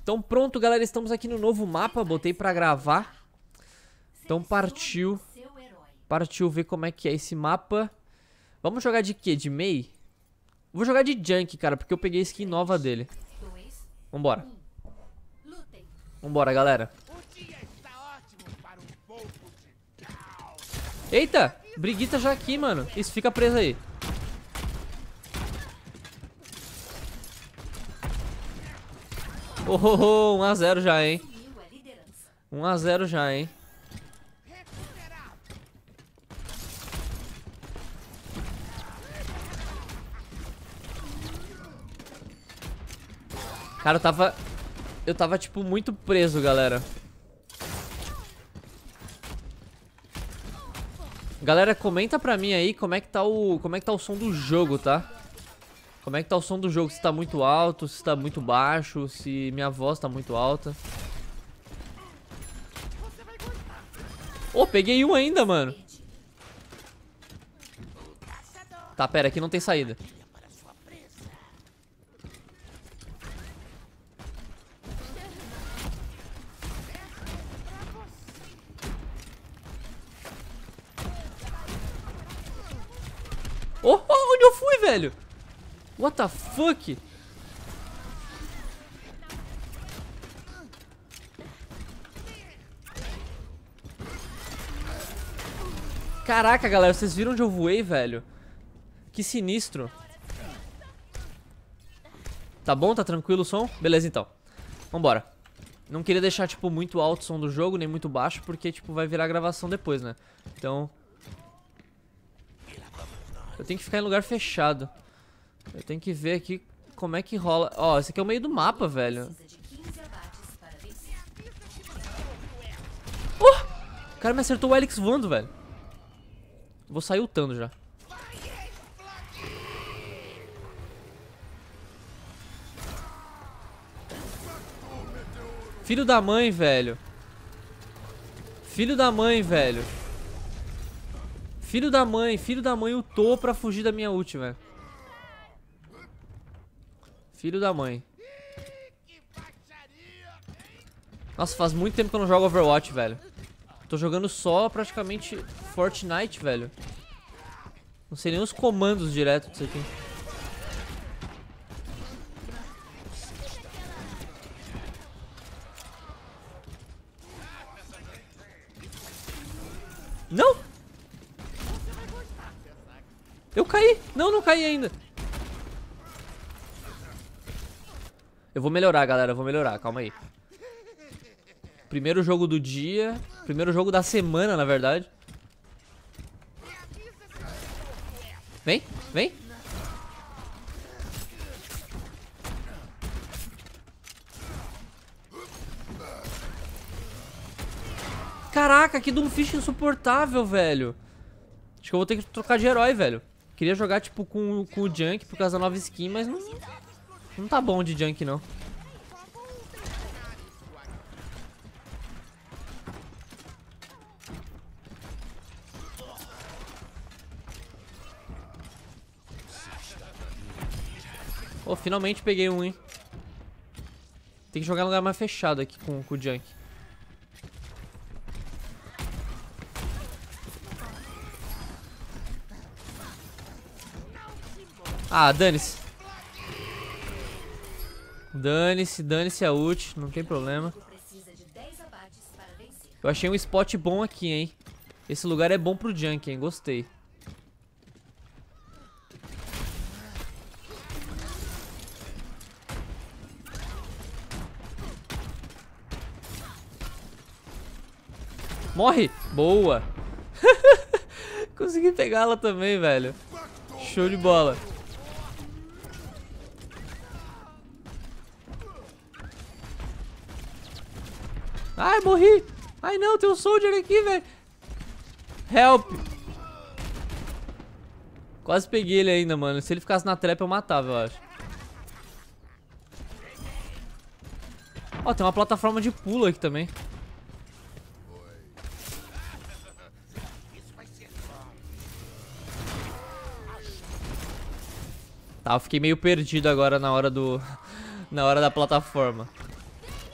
Então pronto, galera, estamos aqui no novo mapa, botei pra gravar. Então partiu. Partiu ver como é que é esse mapa. Vamos jogar de quê? De Mei? Vou jogar de Junk, cara, porque eu peguei a skin nova dele. Vambora. Vambora, galera. Eita! Briguita já aqui, mano. Isso, fica preso aí. Oh, 1 a 0 já, hein? 1 a 0 já, hein? Cara, eu tava tipo muito preso, galera. Galera, comenta pra mim aí como é que tá o som do jogo, tá? Como é que tá o som do jogo, se tá muito alto, se tá muito baixo, se minha voz tá muito alta. Oh, peguei um ainda, mano. Tá, pera, aqui não tem saída. Oh, onde eu fui, velho? What the fuck? Caraca, galera, vocês viram onde eu voei, velho? Que sinistro. Tá bom? Tá tranquilo o som? Beleza, então. Vambora. Não queria deixar, tipo, muito alto o som do jogo, nem muito baixo, porque, tipo, vai virar gravação depois, né? Então... eu tenho que ficar em lugar fechado. Eu tenho que ver aqui como é que rola. Ó, esse aqui é o meio do mapa, velho. O cara me acertou o Helix voando, velho. Vou sair ultando já. Filho da mãe, velho. Filho da mãe, velho. Filho da mãe ultou pra fugir da minha ult, velho. Filho da mãe. Nossa, faz muito tempo que eu não jogo Overwatch, velho. Tô jogando só praticamente Fortnite, velho. Não sei nem os comandos direto disso aqui. Não! Eu caí! Não, não caí ainda. Eu vou melhorar, galera, eu vou melhorar, calma aí. Primeiro jogo do dia. Primeiro jogo da semana, na verdade. Vem, vem. Caraca, que Doomfist insuportável, velho. Acho que eu vou ter que trocar de herói, velho. Queria jogar, tipo, com o Junk por causa da nova skin, mas não tá bom de Junk, não. Oh, finalmente peguei um, hein. Tem que jogar em lugar mais fechado aqui com o Junk. Ah, dane-se. Dane-se a ult, não tem problema. Eu achei um spot bom aqui, hein. Esse lugar é bom pro Junk, hein, gostei. Morre! Boa! Consegui pegá-la também, velho. Show de bola. Ai, morri! Ai não, tem um soldier aqui, velho. Help! Quase peguei ele ainda, mano. Se ele ficasse na trap eu matava, eu acho. Ó, tem uma plataforma de pulo aqui também. Tá, eu fiquei meio perdido agora na hora da plataforma.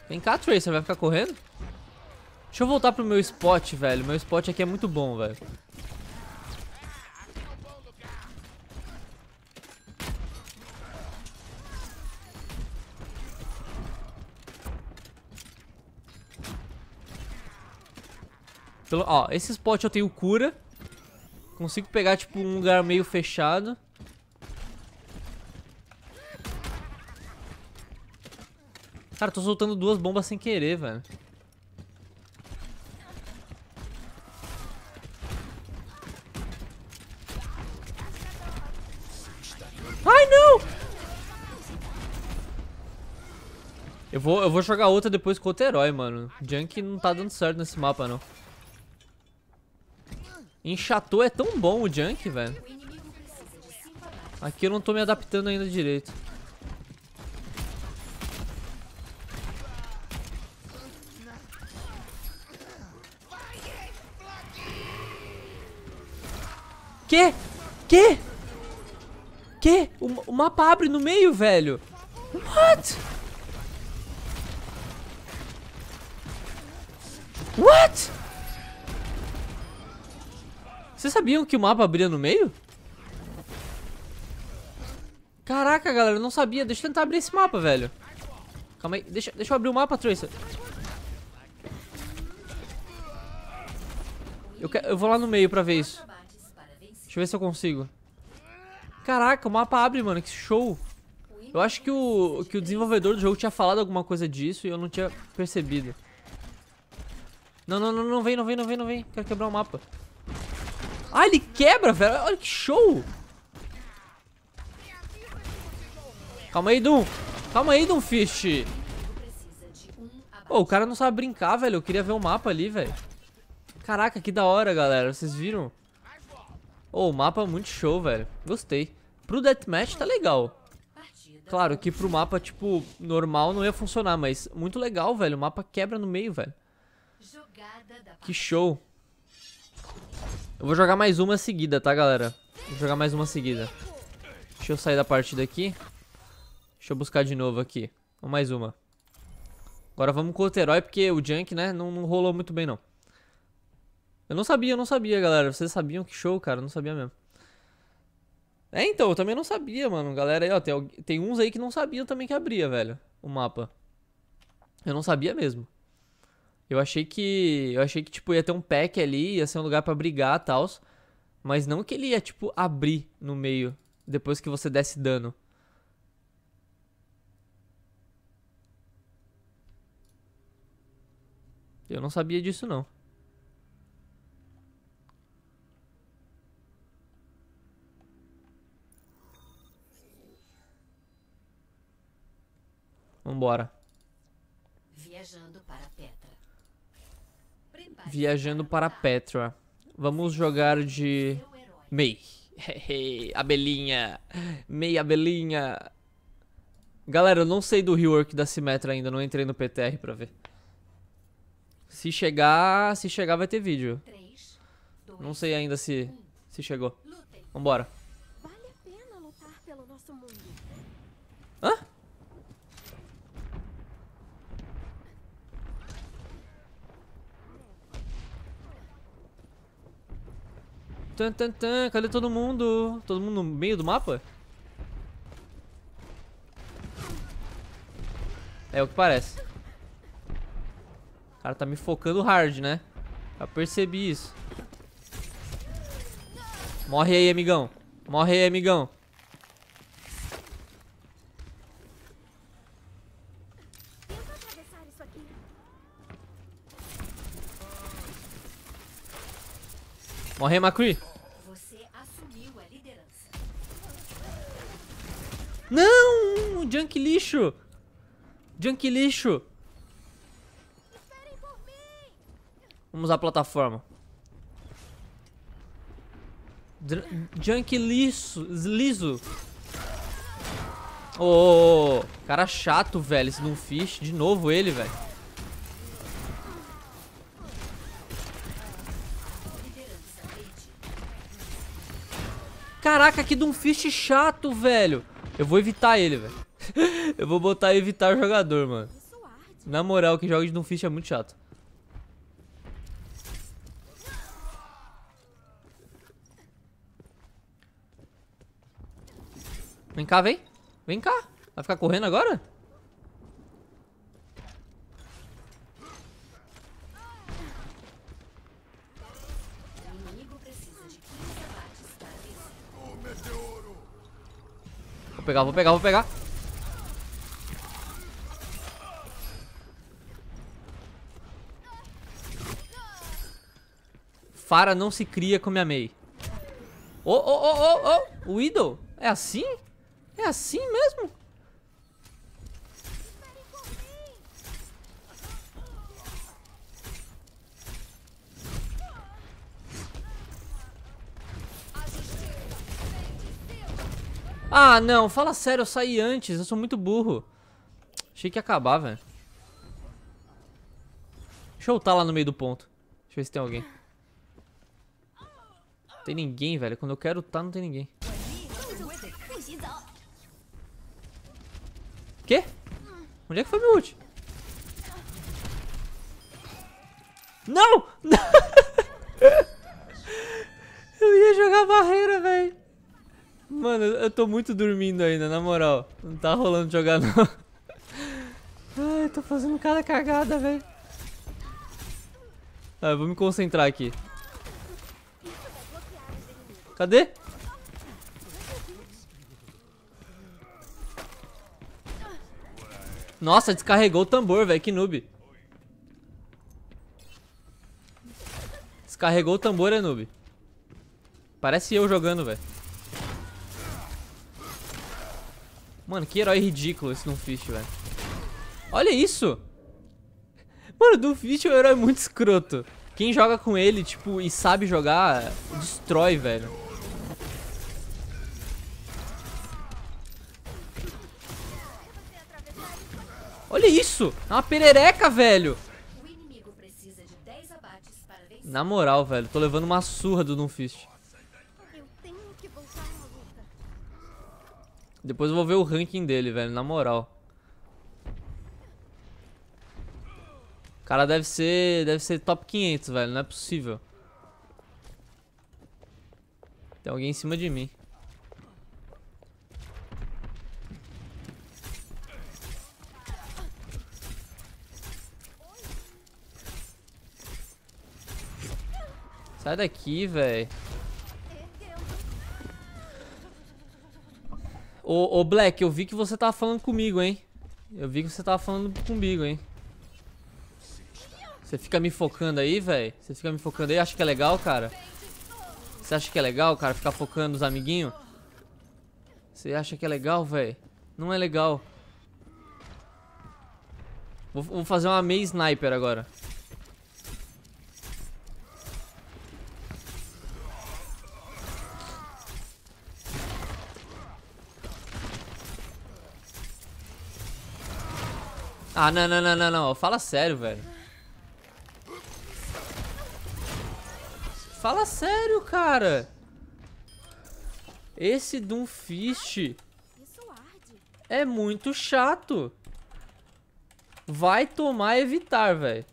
Vem cá, Tracer, vai ficar correndo? Deixa eu voltar pro meu spot, velho. Meu spot aqui é muito bom, velho. Ó, esse spot eu tenho cura. Consigo pegar, tipo, um lugar meio fechado. Cara, tô soltando 2 bombas sem querer, velho. Ai, não! Eu vou jogar outra depois com outro herói, mano. Junk não tá dando certo nesse mapa, não. Enxatou é tão bom o Junk, velho. Aqui eu não tô me adaptando ainda direito. Que? O mapa abre no meio, velho. What? What? Vocês sabiam que o mapa abria no meio? Caraca, galera, eu não sabia. Deixa eu tentar abrir esse mapa, velho. Calma aí, deixa eu abrir o mapa, Tracer. Eu vou lá no meio pra ver isso. Deixa eu ver se eu consigo. Caraca, o mapa abre, mano, que show. Eu acho que o desenvolvedor do jogo tinha falado alguma coisa disso e eu não tinha percebido. Não vem. Quero quebrar o mapa. Ah, ele quebra, velho. Olha que show. Calma aí, Doomfist. Oh, o cara não sabe brincar, velho. Eu queria ver o mapa ali, velho. Caraca, que da hora, galera. Vocês viram? Oh, o mapa é muito show, velho. Gostei. Pro deathmatch tá legal. Claro que pro mapa, tipo, normal não ia funcionar, mas muito legal, velho. O mapa quebra no meio, velho. Que show. Eu vou jogar mais uma seguida, tá, galera? Vou jogar mais uma seguida. Deixa eu sair da partida aqui. Deixa eu buscar de novo aqui. Mais uma. Agora vamos com outro herói, porque o Junk, né, não rolou muito bem, não. Eu não sabia, galera. Vocês sabiam? Que show, cara. Eu não sabia mesmo. É, então, eu também não sabia, mano. Galera aí, ó, tem uns aí que não sabiam também que abria, velho, o mapa. Eu não sabia mesmo. Eu achei que, tipo, ia ter um pack ali, ia ser um lugar pra brigar e tal. Mas não que ele ia, tipo, abrir no meio, depois que você desse dano. Eu não sabia disso, não. Vambora. Viajando para Petra. Vamos jogar de Mei. Abelhinha. Mei, abelhinha. Galera, eu não sei do rework da Symmetra ainda. Não entrei no PTR pra ver. Se chegar vai ter vídeo. Não sei ainda se chegou. Vambora. Hã? Cadê todo mundo? Todo mundo no meio do mapa? É o que parece. O cara tá me focando hard, né? Já percebi isso. Morre aí, amigão. Morre aí, amigão. Morre aí, McCree. Você assumiu a liderança. Não! Junk lixo! Junk lixo! Vamos usar a plataforma. Junk liso. Oh, cara chato, velho. Esse Doomfist. De novo ele, velho. Caraca, que Doomfist chato, velho. Eu vou evitar ele, velho. Eu vou botar evitar o jogador, mano. Na moral, quem joga de Doomfist é muito chato. Vem cá, vem. Vem cá. Vai ficar correndo agora? Vou pegar, vou pegar, vou pegar. Pharah não se cria com minha Mei. O Widow. É assim? É assim mesmo? Ah, não. Fala sério, eu saí antes. Eu sou muito burro. Achei que ia acabar, velho. Deixa eu ultar lá no meio do ponto. Deixa eu ver se tem alguém. Não tem ninguém, velho. Quando eu quero ultar, não tem ninguém. Quê? Onde é que foi meu ult? Não! Eu ia jogar barreira, velho. Mano, eu tô muito dormindo ainda, na moral. Não tá rolando jogar, não. Ai, eu tô fazendo cada cagada, velho. Ah, eu vou me concentrar aqui. Cadê? Nossa, descarregou o tambor, velho. Que noob. Descarregou o tambor, é noob. Parece eu jogando, velho. Mano, que herói ridículo esse Doomfist, velho. Olha isso. Mano, o Doomfist é um herói muito escroto. Quem joga com ele, tipo, e sabe jogar, destrói, velho. Olha isso! É uma perereca, velho! Na moral, velho, tô levando uma surra do Doomfist. Depois eu vou ver o ranking dele, velho, na moral. O cara deve ser top 500, velho, não é possível. Tem alguém em cima de mim. Sai daqui, velho. Ô, Black, eu vi que você tava falando comigo, hein? Eu vi que você tava falando comigo, hein? Você fica me focando aí, velho? Você fica me focando aí? Acha que é legal, cara? Você acha que é legal, cara, ficar focando nos amiguinhos? Você acha que é legal, velho? Não é legal. Vou fazer uma Mei Sniper agora. Ah, não. Fala sério, velho. Fala sério, cara. Esse Doomfist é muito chato. Vai tomar evitar, velho.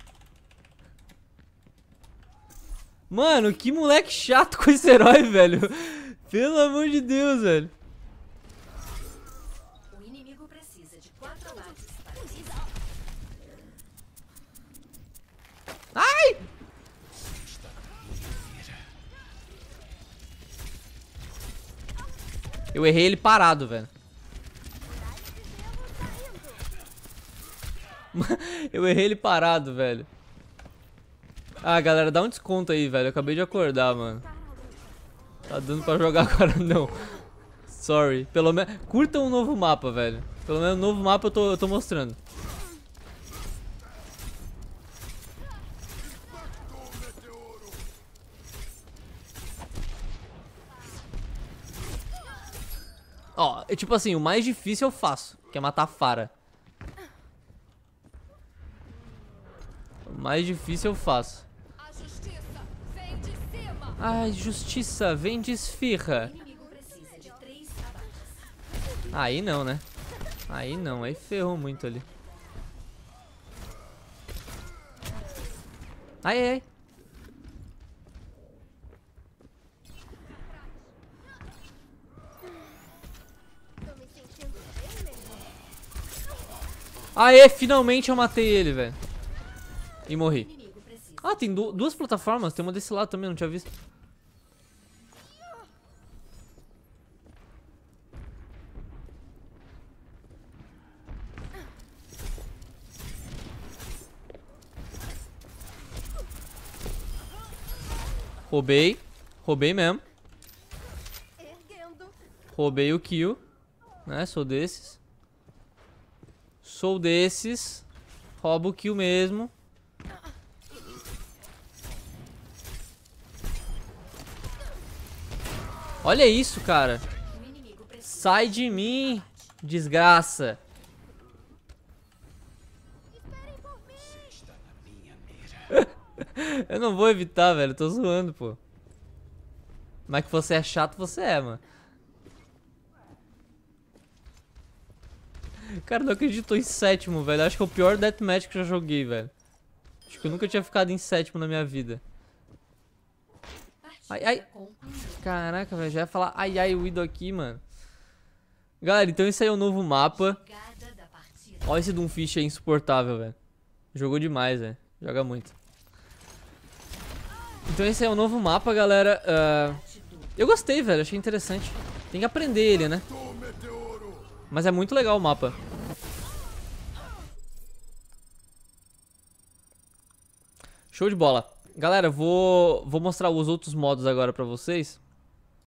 Mano, que moleque chato com esse herói, velho. Pelo amor de Deus, velho. Ai! Eu errei ele parado, velho. Eu errei ele parado, velho. Ah, galera, dá um desconto aí, velho. Eu acabei de acordar, mano. Tá dando pra jogar agora, não. Sorry. Pelo menos... Curta um novo mapa, velho. Pelo menos um novo mapa eu tô mostrando. Ó, tipo assim, o mais difícil eu faço, que é matar a Pharah. O mais difícil eu faço. Ai, justiça, vem de esfirra. Aí não, né? Aí não, aí ferrou muito ali. Ai, ai, ai. Aê, finalmente eu matei ele, velho. E morri. Ah, tem duas plataformas. Tem uma desse lado também, não tinha visto. Roubei. Roubei mesmo. Roubei o kill. Né, sou desses. Sou desses. Roubo o kill mesmo. Olha isso, cara. Sai de mim, desgraça. Eu não vou evitar, velho. Tô zoando, pô. Mas que você é chato, você é, mano. Cara, não acredito em sétimo, velho. Acho que é o pior deathmatch que eu já joguei, velho. Acho que eu nunca tinha ficado em sétimo na minha vida. Ai, ai. Caraca, velho. Já ia falar ai, ai, o Widow aqui, mano. Galera, então esse aí é o novo mapa. Olha esse Doomfish aí insuportável, velho. Jogou demais, velho. Joga muito. Então esse é o novo mapa, galera. Eu gostei, velho. Achei interessante. Tem que aprender ele, né? Mas é muito legal o mapa. Show de bola. Galera, vou mostrar os outros modos agora pra vocês.